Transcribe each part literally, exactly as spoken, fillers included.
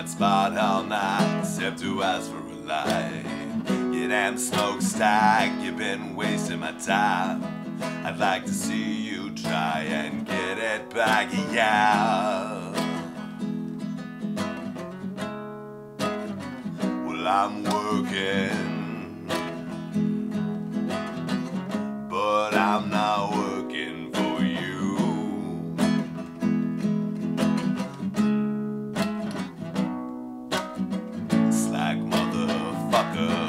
that spot all night, except to ask for a light. You damn smokestack, you've been wasting my time. I'd like to see you try and get it back, yeah. Well, I'm working, but I'm not working for you. Slack motherfucker.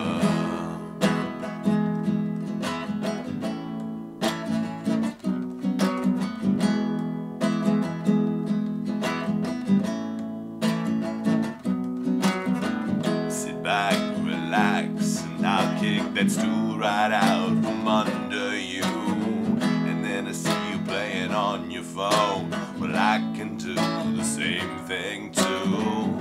Back, relax, and I'll kick that stool right out from under you. And then I see you playing on your phone. Well, I can do the same thing too.